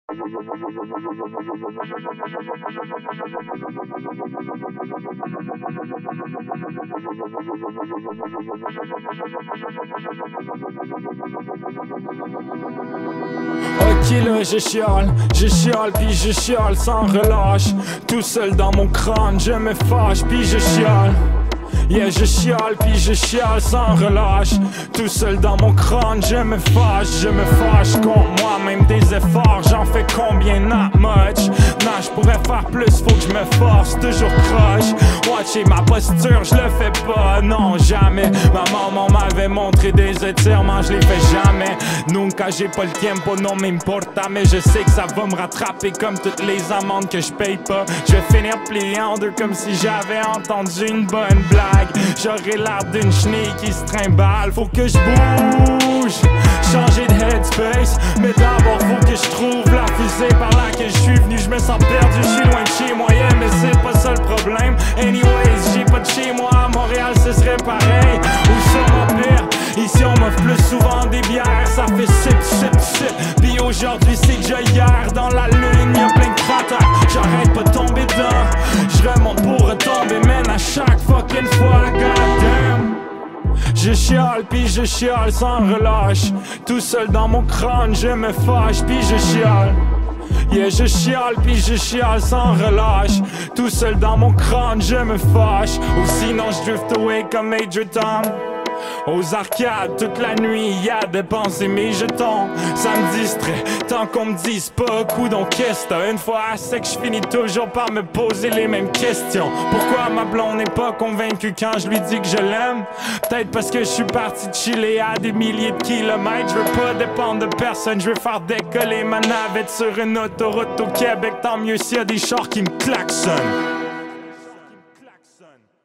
Ok là je chiale puis je chiale sans relâche. Tout seul dans mon crâne je me fâche puis je chiale. Yeah, je chiale puis je chiale sans relâche. Tout seul dans mon crâne, je me fâche contre moi-même des efforts. J'en fais combien, not much. Non, je pourrais faire plus, faut que je me force, toujours croche. Watcher ma posture, je le fais pas, non, jamais. Ma maman m'avait montré des étirements, je les fais jamais. Nunca j'ai pas le tiempo, non m'importa. Mais je sais que ça va me rattraper comme toutes les amendes que je paye pas. Je vais finir plié en deux comme si j'avais entendu une bonne blague. J'aurais l'air d'une chenille qui se trimballe. Faut que je bouge, changer de headspace. Mais d'abord faut que je trouve la fusée par là que je suis venu. Je me sens perdu, je suis loin de chez moi, yeah, mais c'est pas ça le problème. Anyways, j'ai pas de chez moi, à Montréal ce serait pareil. Ou sûrement pire, ici on m'offre plus souvent des bières. Ça fait sip. Puis aujourd'hui c'est déjà hier. Dans la lune y'a plein de cratères. J'arrête pas de tomber dedans. Je remonte pour retomber, man, à chaque fucking fois, goddamn. Je chiale puis je chiale sans relâche. Tout seul dans mon crâne je me fâche puis je chiale. Yeah, je chiale puis je chiale sans relâche. Tout seul dans mon crâne je me fâche. Ou sinon je drift away comme Major Tom. Aux arcades toute la nuit, y'a dépensé mes jetons. Ça me distrait, tant qu'on me dise pas coup donc qu'est-ce t'as. Une fois assez que je finis toujours par me poser les mêmes questions. Pourquoi ma blonde n'est pas convaincue quand je lui dis que je l'aime? Peut-être parce que je suis parti chiller à des milliers de kilomètres. Je veux pas dépendre de personne, je veux faire décoller ma navette sur une autoroute au Québec. Tant mieux s'il y a des chars qui me klaxonnent.